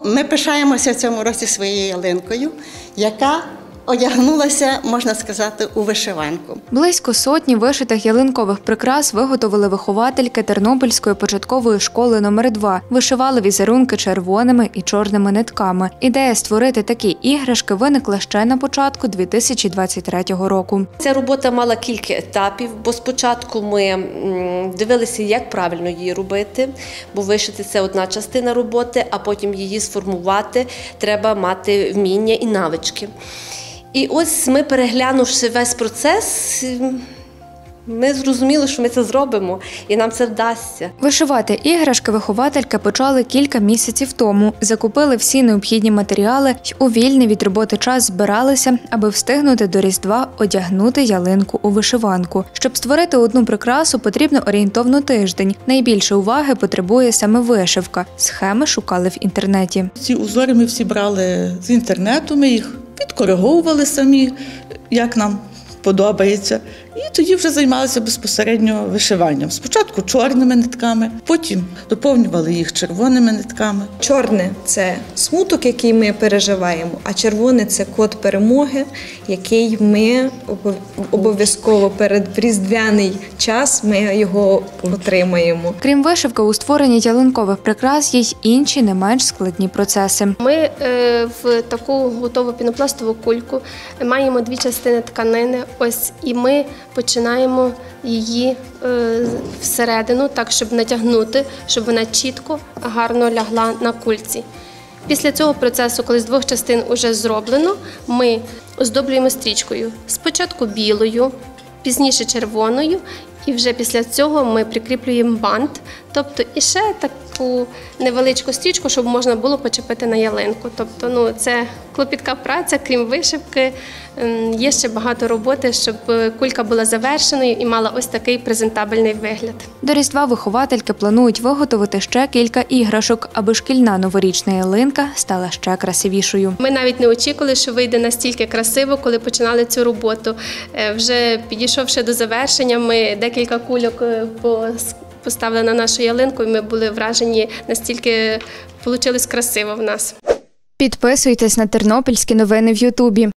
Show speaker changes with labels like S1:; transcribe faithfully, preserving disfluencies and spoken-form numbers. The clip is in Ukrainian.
S1: Ми пишаємося в цьому році своєю ялинкою, яка одягнулася, можна сказати, у вишиванку.
S2: Близько сотні вишитих ялинкових прикрас виготовили виховательки Тернопільської початкової школи номер два. Вишивали візерунки червоними і чорними нитками. Ідея створити такі іграшки виникла ще на початку дві тисячі двадцять третього року.
S3: Ця робота мала кілька етапів, бо спочатку ми дивилися, як правильно її робити, бо вишити – це одна частина роботи, а потім її сформувати треба мати вміння і навички. І ось ми, переглянувши весь процес, ми зрозуміли, що ми це зробимо, і нам це вдасться.
S2: Вишивати іграшки виховательки почали кілька місяців тому. Закупили всі необхідні матеріали й у вільний від роботи час збиралися, аби встигнути до Різдва одягнути ялинку у вишиванку. Щоб створити одну прикрасу, потрібно орієнтовно тиждень. Найбільше уваги потребує саме вишивка. Схеми шукали в інтернеті.
S4: Ці узори ми всі брали з інтернету, ми їх відкориговували самі, як нам подобається. І тоді вже займалися безпосередньо вишиванням. Спочатку чорними нитками, потім доповнювали їх червоними нитками.
S5: Чорне – це смуток, який ми переживаємо, а червоне – це код перемоги, який ми обов'язково перед різдвяний час ми його отримаємо.
S2: Крім вишивки, у створенні ялинкових прикрас є й інші не менш складні процеси.
S6: Ми е, в таку готову пінопластову кульку маємо дві частини тканини, ось, і ми починаємо її е, всередину, так, щоб натягнути, щоб вона чітко, гарно лягла на кульці. Після цього процесу, коли з двох частин вже зроблено, ми оздоблюємо стрічкою. Спочатку білою, пізніше червоною, і вже після цього ми прикріплюємо бант, тобто і ще таку невеличку стрічку, щоб можна було почепити на ялинку. Тобто, ну, це клопітка праця, крім вишивки, є ще багато роботи, щоб кулька була завершеною і мала ось такий презентабельний вигляд.
S2: До Різдва виховательки планують виготовити ще кілька іграшок, аби шкільна новорічна ялинка стала ще красивішою.
S6: Ми навіть не очікували, що вийде настільки красиво, коли починали цю роботу. Вже підійшовши до завершення, ми декілька кульок поставили на нашу ялинку, і ми були вражені, настільки вийшло красиво в нас.
S2: Підписуйтесь на тернопільські новини в Ютубі.